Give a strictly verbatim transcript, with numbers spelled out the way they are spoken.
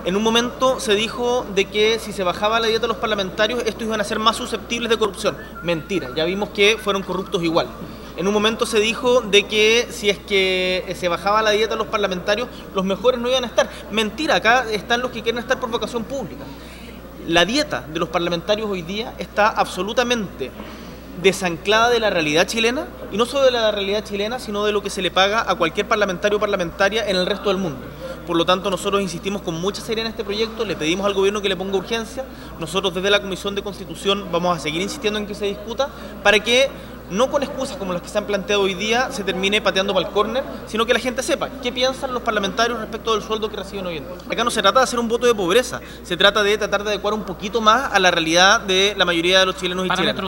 En un momento se dijo de que si se bajaba la dieta de los parlamentarios, estos iban a ser más susceptibles de corrupción. Mentira, ya vimos que fueron corruptos igual. En un momento se dijo de que si es que se bajaba la dieta de los parlamentarios, los mejores no iban a estar. Mentira, acá están los que quieren estar por vocación pública. La dieta de los parlamentarios hoy día está absolutamente desanclada de la realidad chilena, y no solo de la realidad chilena, sino de lo que se le paga a cualquier parlamentario o parlamentaria en el resto del mundo. Por lo tanto, nosotros insistimos con mucha seriedad en este proyecto, le pedimos al gobierno que le ponga urgencia. Nosotros desde la Comisión de Constitución vamos a seguir insistiendo en que se discuta para que no con excusas como las que se han planteado hoy día se termine pateando para el córner, sino que la gente sepa qué piensan los parlamentarios respecto del sueldo que reciben hoy en día. Acá no se trata de hacer un voto de pobreza, se trata de tratar de adecuar un poquito más a la realidad de la mayoría de los chilenos y chilenas.